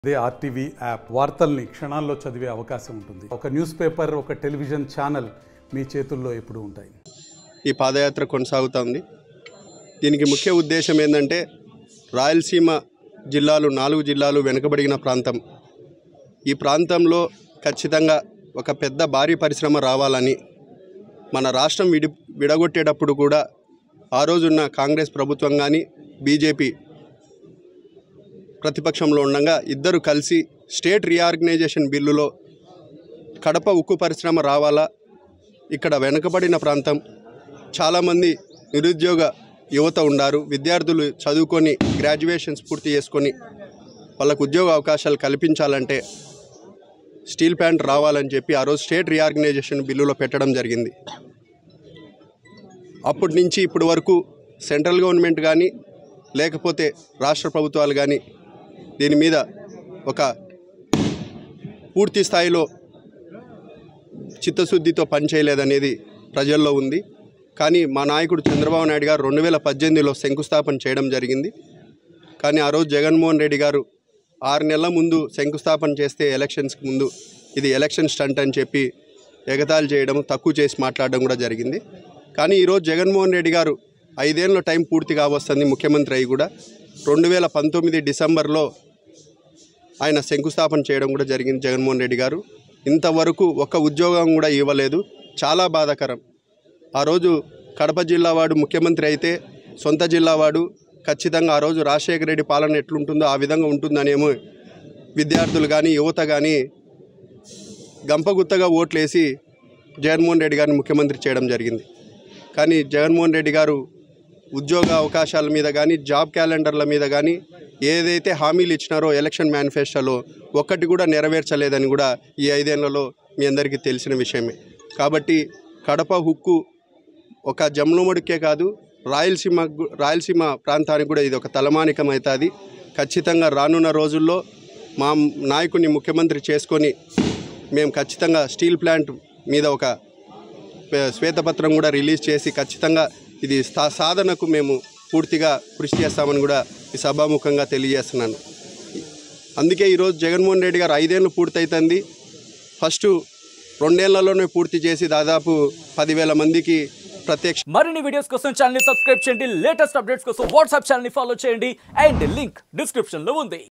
అదే RTV app వార్తల్ని క్షణాల్లో చదివే అవకాశం ఉంటుంది. ఒక న్యూస్ పేపర్, ఒక టెలివిజన్ ఛానల్ మీ చేతుల్లో ఎప్పుడూ ఉంటాయి. ఈ పాదయాత్ర కొనసాగుతోంది. దీనికి ముఖ్య ఉద్దేశం ఏంటంటే రాయలసీమ జిల్లాలు 4 జిల్లాలు వెనుకబడిన ప్రాంతం. ఈ ప్రాంతంలో ఖచ్చితంగా ఒక పెద్ద భారీ పరిశ్రమ రావాలని మన రాష్ట్రం విడగొట్టేటప్పుడు కూడా ఆ రోజున్న కాంగ్రెస్ ప్రభుత్వం కానీ బీజేపీ ప్రతిపక్షంలో ఉండగా ఇద్దరు కలిసి స్టేట్ రీఆర్గనైజేషన్ బిల్లులో కడప ఉక్కు పరిశ్రమ రావాలా, ఇక్కడ వెనుకబడిన ప్రాంతం, చాలామంది నిరుద్యోగ యువత ఉన్నారు, విద్యార్థులు చదువుకొని గ్రాడ్యుయేషన్స్ పూర్తి చేసుకొని వాళ్ళకు ఉద్యోగ అవకాశాలు కల్పించాలంటే స్టీల్ ప్లాంట్ రావాలని చెప్పి ఆ రోజు స్టేట్ రీఆర్గనైజేషన్ బిల్లులో పెట్టడం జరిగింది. అప్పటి నుంచి ఇప్పటి వరకు సెంట్రల్ గవర్నమెంట్ కానీ లేకపోతే రాష్ట్ర ప్రభుత్వాలు కానీ దీని మీద ఒక పూర్తి స్థాయిలో చిత్తశుద్ధితో పనిచేయలేదనేది ప్రజల్లో ఉంది. కానీ మా నాయకుడు చంద్రబాబు నాయుడు గారు 2018లో శంకుస్థాపన చేయడం జరిగింది. కానీ ఆ రోజు జగన్మోహన్ రెడ్డి గారు 6 నెలల ముందు శంకుస్థాపన చేస్తే ఎలక్షన్స్కి ముందు ఇది ఎలక్షన్ స్టంట్ అని చెప్పి ఎగతాళి చేయడం, తక్కువ చేసి మాట్లాడడం కూడా జరిగింది. కానీ ఈరోజు జగన్మోహన్ రెడ్డి గారు 5 ఏళ్ళ టైం పూర్తి కావస్తుంది ముఖ్యమంత్రి అయి కూడా 2019 డిసెంబర్లో ఆయన శంకుస్థాపన చేయడం కూడా జరిగింది. జగన్మోహన్ రెడ్డి గారు ఇంతవరకు ఒక్క ఉద్యోగం కూడా ఇవ్వలేదు. చాలా బాధాకరం. ఆ రోజు కడప జిల్లా వాడు ముఖ్యమంత్రి అయితే సొంత జిల్లా వాడు ఖచ్చితంగా ఆ రోజు రాజశేఖర రెడ్డి పాలన ఎట్లుంటుందో ఆ విధంగా ఉంటుందనేమో విద్యార్థులు కానీ యువత కానీ గంపగుత్తగా ఓట్లేసి జగన్మోహన్ రెడ్డి గారిని ముఖ్యమంత్రి చేయడం జరిగింది. కానీ జగన్మోహన్ రెడ్డి గారు ఉద్యోగ అవకాశాల మీద కానీ జాబ్ క్యాలెండర్ల మీద కానీ ఏదైతే హామీలు ఇచ్చినారో ఎలక్షన్ మేనిఫెస్టోలో ఒక్కటి కూడా నెరవేర్చలేదని కూడా ఈ 5 ఏళ్లలో మీ అందరికీ తెలిసిన విషయమే. కాబట్టి కడప హుక్కు ఒక జమ్లమడుకే కాదు రాయలసీమ ప్రాంతానికి కూడా ఇది ఒక తలమానికం అవుతుంది. ఖచ్చితంగా రానున్న రోజుల్లో మా నాయకుడిని ముఖ్యమంత్రి చేసుకొని మేము ఖచ్చితంగా స్టీల్ ప్లాంట్ మీద ఒక శ్వేతపత్రం కూడా రిలీజ్ చేసి ఖచ్చితంగా ఇది సాధనకు మేము పూర్తిగా కృషి చేస్తామని కూడా ఈ సభాముఖంగా తెలియజేస్తున్నాను. అందుకే ఈరోజు జగన్మోహన్ రెడ్డి గారు 5 ఏళ్ళు పూర్తవుతుంది. ఫస్ట్ 2 ఏళ్లలోనే పూర్తి చేసి దాదాపు 10,000 మందికి ప్రత్యక్ష. మరిన్ని వీడియోస్ కోసం ఛానల్ ని సబ్స్క్రైబ్ చేయండి. లేటెస్ట్ అప్డేట్స్ కోసం వాట్సాప్ ఛానల్ ని ఫాలో చేయండి. అండ్ లింక్ డిస్క్రిప్షన్ లో ఉంది.